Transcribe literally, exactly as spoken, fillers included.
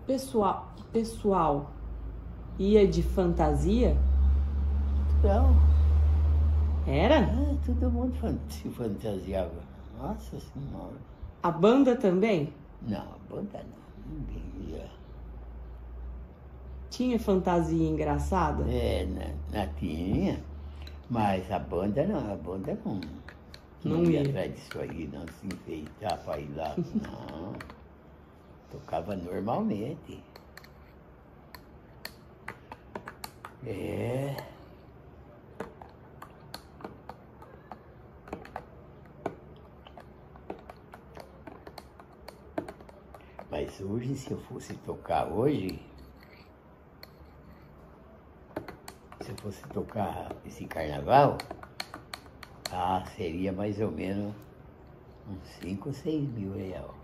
pessoal, pessoal ia de fantasia? Não. Era? Ah, todo mundo fan- se fantasiava. Nossa Senhora. A banda também? Não, a banda não. Ninguém ia. Tinha fantasia engraçada? É, na, na tinha. Mas a banda não, a banda não. Não, Não ia ia. atrás disso aí, não se enfeitar pra ir lá. Não. Tocava normalmente. É. Mas hoje, se eu fosse tocar hoje, se eu fosse tocar esse carnaval, ah, seria mais ou menos uns cinco, seis mil reais.